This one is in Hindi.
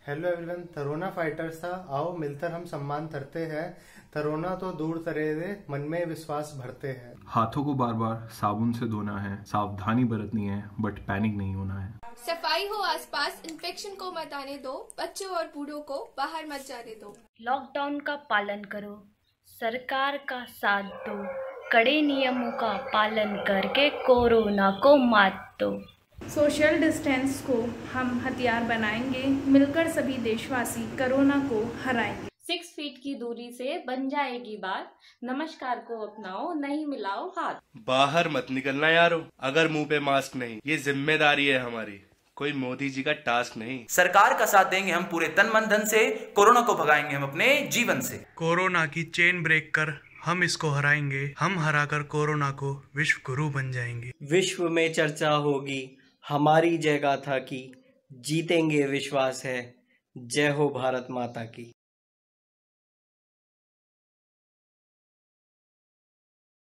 हेलो एवरीवन, तरोना फाइटर्स था। आओ मिलकर हम सम्मान करते हैं। तरोना तो दूर तरे दे, मन में विश्वास भरते हैं। हाथों को बार बार साबुन से धोना है, सावधानी बरतनी है, बट पैनिक नहीं होना है। सफाई हो आसपास, इन्फेक्शन को मत आने दो, बच्चों और बूढ़ों को बाहर मत जाने दो। लॉकडाउन का पालन करो, सरकार का साथ दो, कड़े नियमों का पालन करके कोरोना को मात दो। सोशल डिस्टेंस को हम हथियार बनाएंगे, मिलकर सभी देशवासी कोरोना को हराएंगे। 6 फीट की दूरी से बन जाएगी बात, नमस्कार को अपनाओ, नहीं मिलाओ हाथ। बाहर मत निकलना यारो, अगर मुंह पे मास्क नहीं। ये जिम्मेदारी है हमारी, कोई मोदी जी का टास्क नहीं। सरकार का साथ देंगे हम पूरे तन मन धन से, कोरोना को भगाएंगे हम अपने जीवन से। कोरोना की चेन ब्रेक कर हम इसको हराएंगे, हम हराकर कोरोना को विश्व गुरु बन जाएंगे। विश्व में चर्चा होगी हमारी जय गाथा की, जीतेंगे विश्वास है, जय हो भारत माता की।